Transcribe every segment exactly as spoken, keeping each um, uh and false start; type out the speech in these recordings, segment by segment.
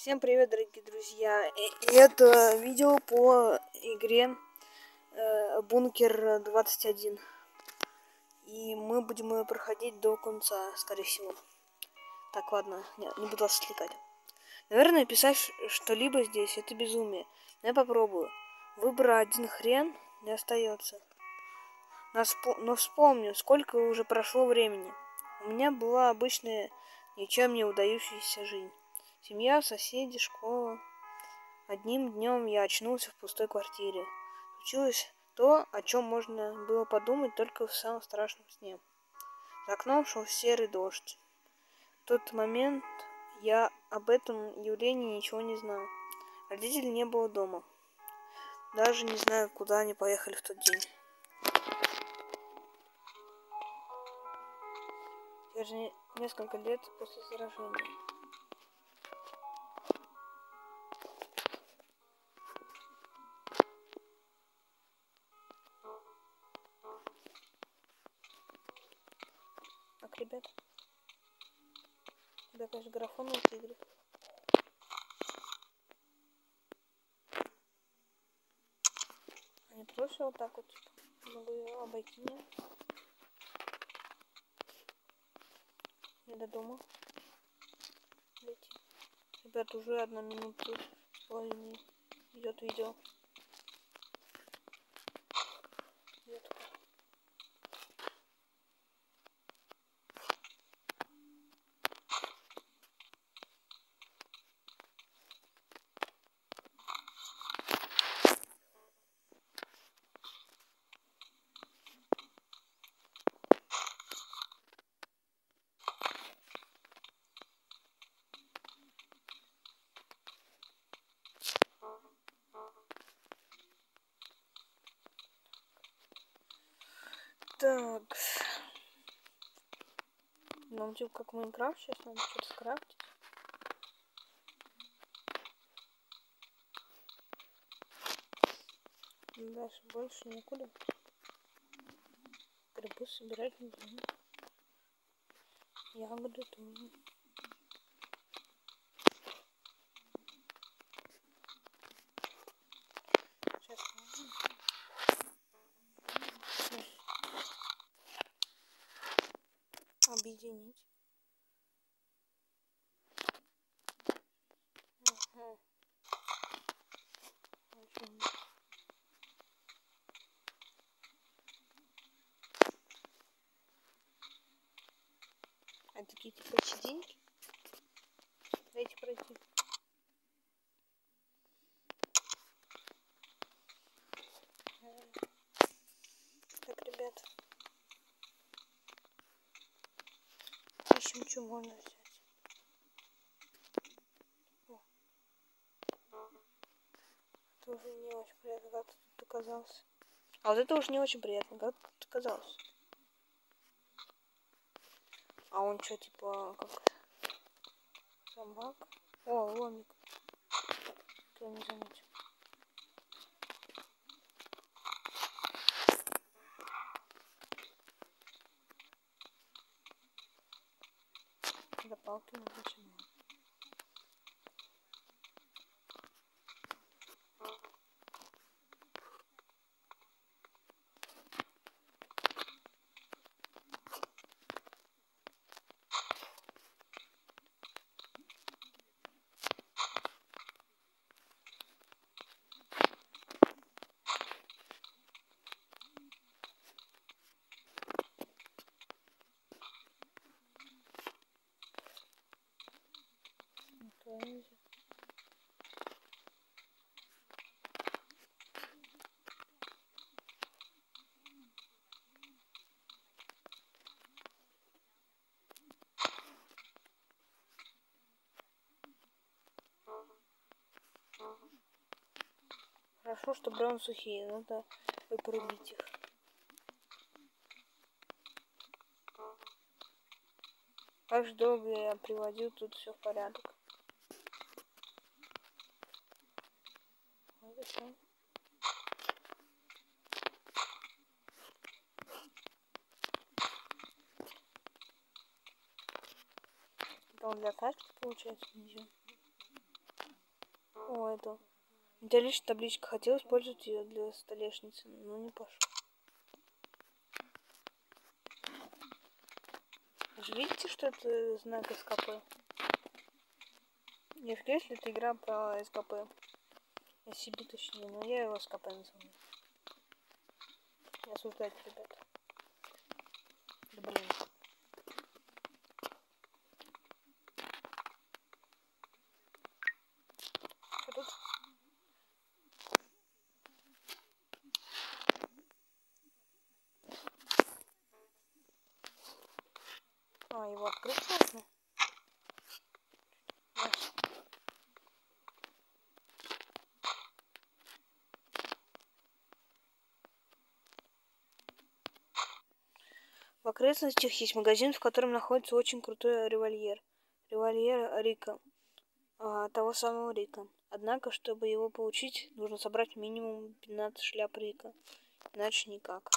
Всем привет, дорогие друзья! И это видео по игре э, Бункер двадцать один. И мы будем ее проходить до конца, скорее всего. Так, ладно, не, не буду вас отвлекать. Наверное, писать что-либо здесь это безумие. Но я попробую. Выбора один хрен не остается. Но вспомню, сколько уже прошло времени. У меня была обычная, ничем не удающаяся жизнь. Семья, соседи, школа. Одним днем я очнулся в пустой квартире. Случилось то, о чем можно было подумать только в самом страшном сне. За окном шел серый дождь. В тот момент я об этом явлении ничего не знал. Родителей не было дома. Даже не знаю, куда они поехали в тот день. Я же несколько лет после заражения. Так, ребят. Да, конечно, графон у этой игры. А не проще вот так вот, типа, могу ее обойти мне. Не до дома. Дойти. Ребят, уже одна минута с половиной идет видео. Идет. Так. Нам типа как Майнкрафт, сейчас надо что-то скрафтить. Дальше больше никуда. Грибы собирать нельзя. Ягоды тоже. Сейчас объединить. Ага. А такие типа деньги? Дайте пройти. Так, ребят. Ищем, что можно взять. О. Это уже не очень приятно, как тут оказался. А вот это уже не очень приятно, как тут оказалось. А он что, типа, как собак? О, ломик. Кто не заметил. До палки надо зачем? Хорошо, что бревна сухие, надо порубить их. Как же долго я приводил тут все в порядок. Хорошо. Это он для качки получается нельзя. О, это. Металлическая табличка. Хотел использовать ее для столешницы, но не пошло. Вы же видите, что это знак СКП? Я скажу, если это игра про СКП. эс си би точнее, но я его СКП называю. Не осуждайте, ребята. Да блин. Что тут? А, его открыть можно? Yes. В окрестностях есть магазин, в котором находится очень крутой револьвер. Револьвер Рика. А, того самого Рика. Однако, чтобы его получить, нужно собрать минимум пятнадцать шляп Рика. Иначе никак.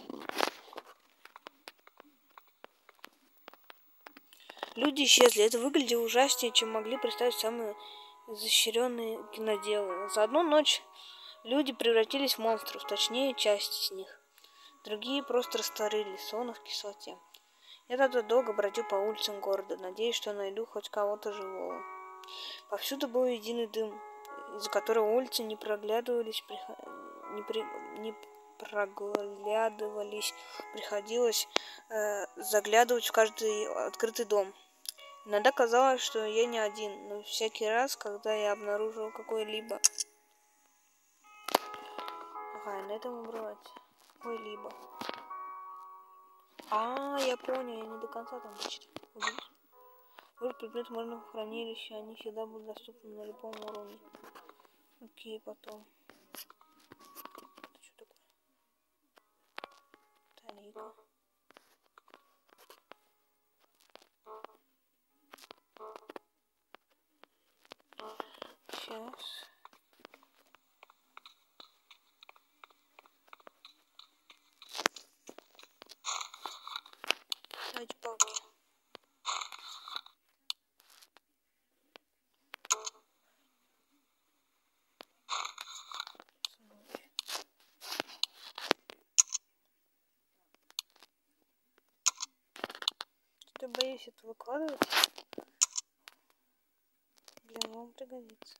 Люди исчезли. Это выглядело ужаснее, чем могли представить самые изощренные киноделы. За одну ночь люди превратились в монстров, точнее, часть из них. Другие просто растворились, словно в кислоте. Я тогда долго бродил по улицам города, надеясь, что найду хоть кого-то живого. Повсюду был единый дым, из-за которого улицы не проглядывались, приход... не, при... не проглядывались, приходилось э, заглядывать в каждый открытый дом. Иногда казалось, что я не один, но всякий раз, когда я обнаружил какой-либо... Ага, на этом обрывать. Какой-либо. А, я понял, я не до конца там дочитал. Выбрать предмет можно в хранилище, они всегда будут доступны на любом уровне. Окей, потом. Это что такое? Тарика. Сейчас. Давайте погнали. Что-то боюсь это выкладывать. Блин, вам пригодится.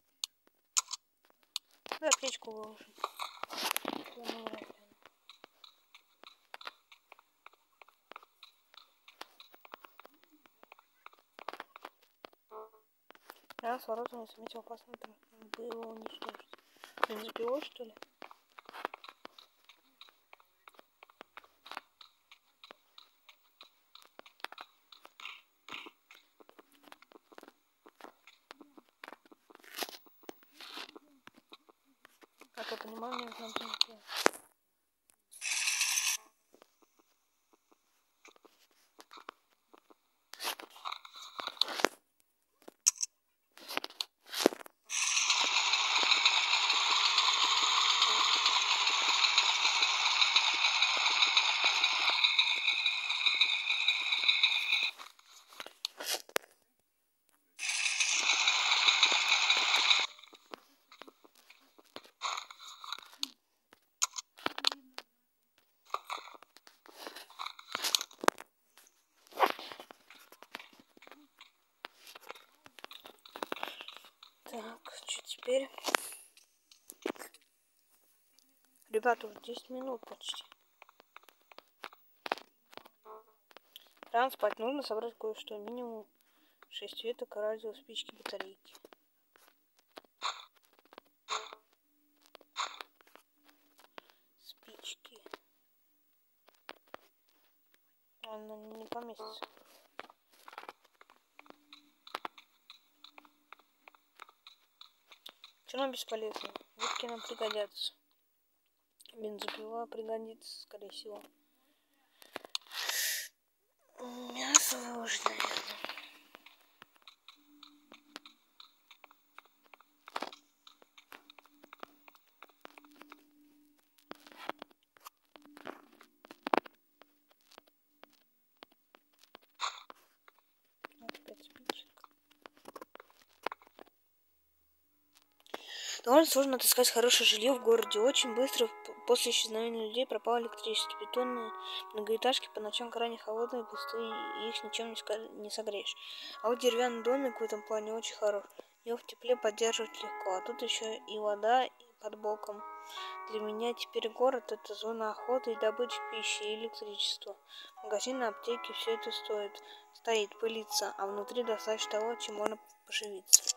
Да, аптечку выложим. Я с воротами заметил опасный трак. Надо бы его уничтожить. Бензопилой, что ли? Как я понимаю, мне нужна бензопила. Так, что теперь? Ребята, уже десять минут почти. Рано спать нужно собрать кое-что. Минимум шесть веток, радио, спички, батарейки. Спички. Он не поместится. Что нам бесполезно? Ветки нам пригодятся. Бензопила пригодится, скорее всего. Мясо выложить, наверное. Вот пять спичек. Довольно сложно отыскать хорошее жилье в городе. Очень быстро после исчезновения людей пропало электричество. Бетонные многоэтажки по ночам крайне холодные, пустые, и их ничем не согреешь. А вот деревянный домик в этом плане очень хорош. Его в тепле поддерживать легко. А тут еще и вода под боком. Для меня теперь город — это зона охоты и добычи пищи и электричества. Магазины, аптеки — все это стоит. Стоит, пылится, а внутри достаточно того, чем можно поживиться.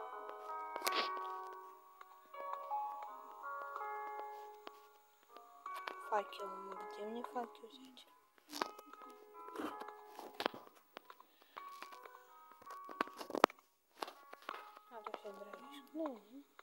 Факел. Где мне факел взять? А, то все дровишь. Ну,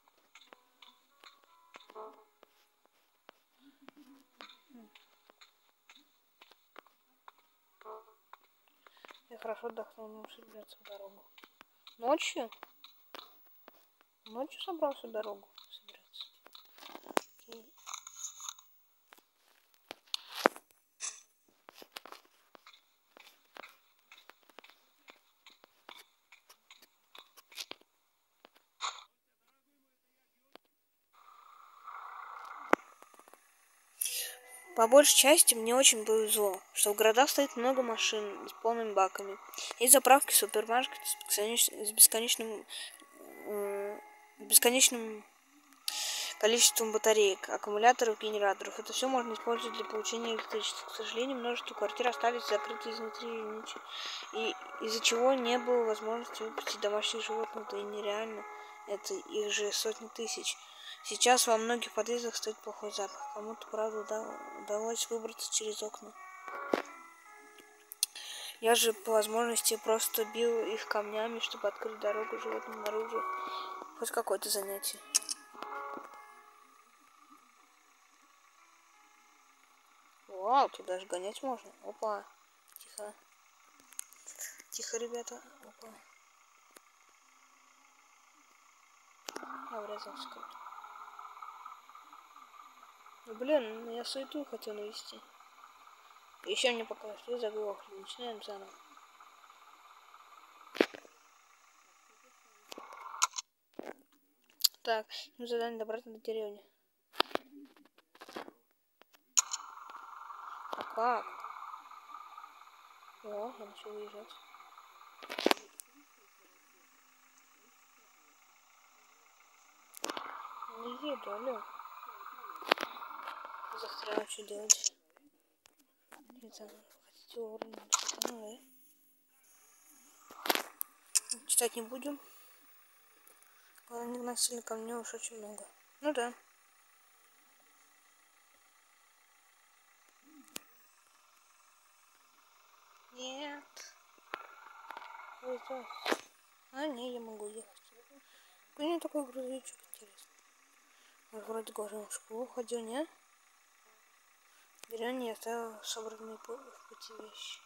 я хорошо отдохнул, но собираться в дорогу. Ночью? Ночью собрался в дорогу собираться. Окей. По большей части мне очень повезло, что в городах стоит много машин с полными баками. Есть заправки, супермаркеты с бесконечным, с бесконечным, э, бесконечным количеством батареек, аккумуляторов, генераторов. Это все можно использовать для получения электричества. К сожалению, множество квартир остались закрыты изнутри, и из-за чего не было возможности выпустить домашних животных, да и нереально. Это их же сотни тысяч. Сейчас во многих подъездах стоит плохой запах. Кому-то, правда, удалось выбраться через окна. Я же по возможности просто бил их камнями, чтобы открыть дорогу животным наружу. Хоть какое-то занятие. Вау, тут даже гонять можно. Опа. Тихо. Тихо, ребята. Опа. А, врезался как-то. Ну, блин, я суету хотел навести. Еще мне пока что заглохли. Начинаем заново. Так, ну задание добраться до деревни. А как? О, я начал уезжать. Не еду, алло. Застрял, что делать? Это, хотите уровень? Ну, да. Читать не будем. Главное, не насильно ко мне уж очень много. Ну да. Нет. Ой, здравствуйте. А, не, я могу ехать. У меня такой грузовичок интересный. Вот вроде говорил, в школу ходил, не? Деревня, я оставил собранные в пути вещи.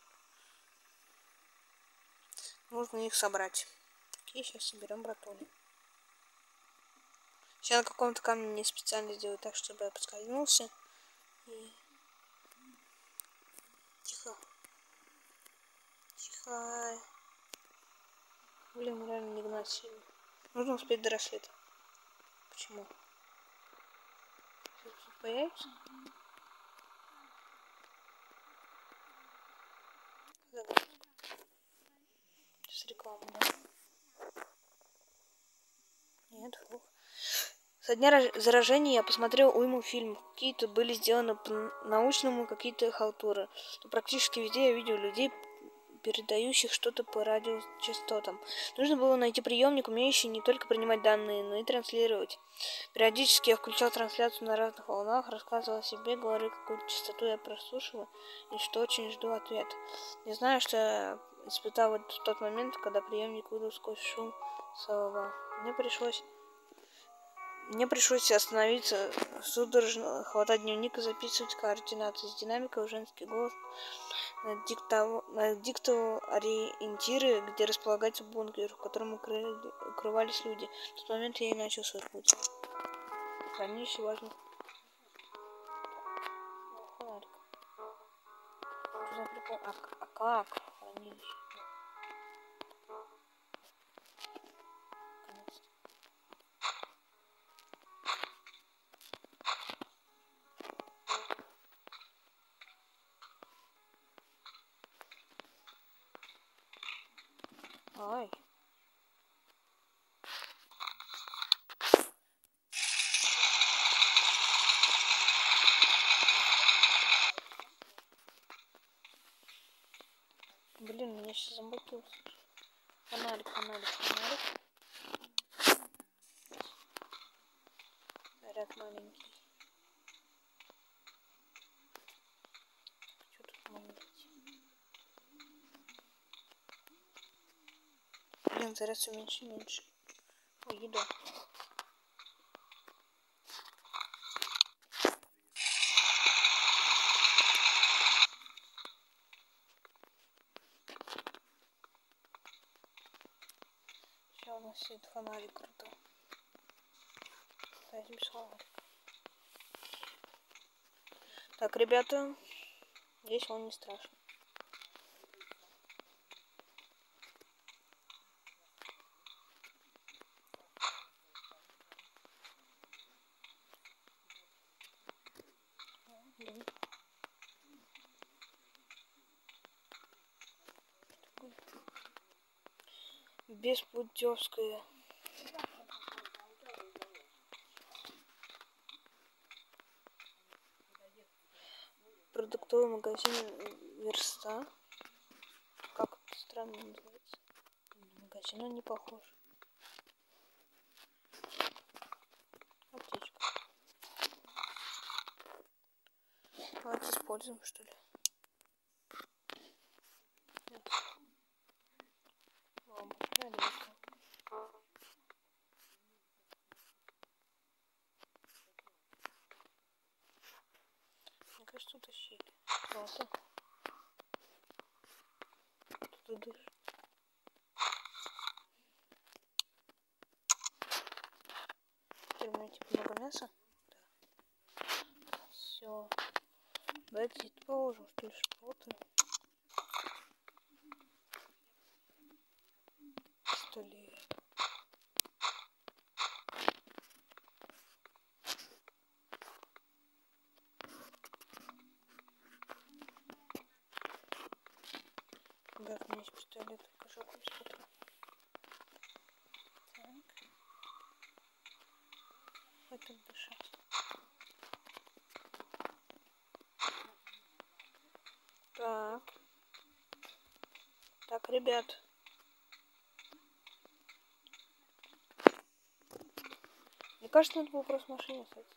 Нужно их собрать. Такие сейчас соберем, братули. Сейчас на каком-то камне не специально сделаю так, чтобы я подскользнулся. И... Тихо. Тихо. Блин, реально не гнать сильно. Нужно успеть до рассвета. Почему? Сейчас тут появится? Сейчас реклама, да? Нет, фух. Со дня заражения я посмотрел уйму фильмов. Какие-то были сделаны по-научному, какие-то халтуры. Но практически везде я видел людей, передающих что-то по радиочастотам. Нужно было найти приемник, умеющий не только принимать данные, но и транслировать. Периодически я включал трансляцию на разных волнах, рассказывал о себе, говорил, какую частоту я прослушиваю и что очень жду ответа. Не знаю, что я испытал вот в тот момент, когда приемник выдал сквозь шум слова. Мне пришлось Мне пришлось остановиться, судорожно хватать дневник и записывать координаты. С динамикой женский голос диктовал ориентиры, где располагается бункер, в котором укрывались люди. В тот момент я и начал свой путь. Хранилище важно. Фонарик. Что за прикол? А, а как хранилище? маленький. Фонарик, фонарик, фонарик. Заряд маленький. Что тут может быть? Блин, заряд все меньше и меньше. Ой, еда. Сейчас у нас сидит фонарик крутой. Давайте без фонарика. Так, ребята, здесь он не страшно. Беспутевская. Продуктовый магазин Верста. Как это странно называется. Магазин, он не похож. Аптечка. Давайте используем, что ли. Нет. Ладно, далеко. Мне кажется, утащили. Круто. Кто-то дышит. Теперь у меня типа много мяса. Да. Все. Давайте это положим, что ли, что-то. Пистолет. Да, у меня есть пистолет, кошелек без патрон. Так. Хватит дышать. Так. Так, ребят. Мне кажется, надо было просто в машине остаться.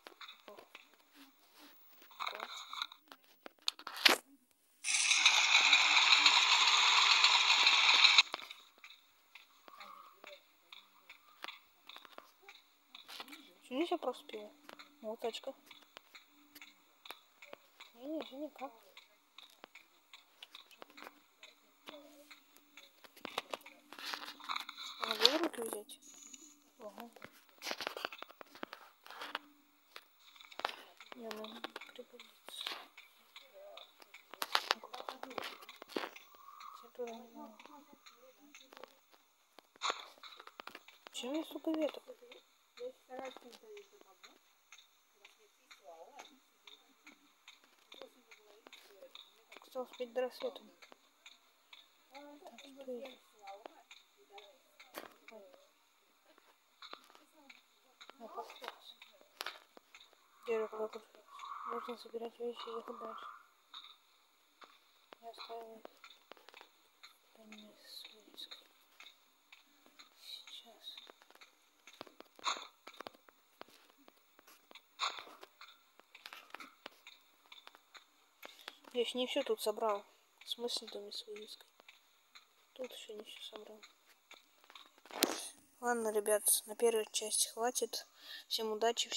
Почему я просто пила? Вот тачка. Не, не, никак. Могу в руки взять? Ага. Не, надо пригодится. Туда не надо. Почему я столько веток? Хотел успеть до рассвета. Так, что есть? А, послушай. Дерево как нужно собирать вещи и ехать дальше. Я оставила их. Да не с вывеской. Сейчас. Я еще не все тут собрал. В смысле доме с вывеской? Тут еще не все собрал. Ладно, ребят, на первую часть хватит. Всем удачи.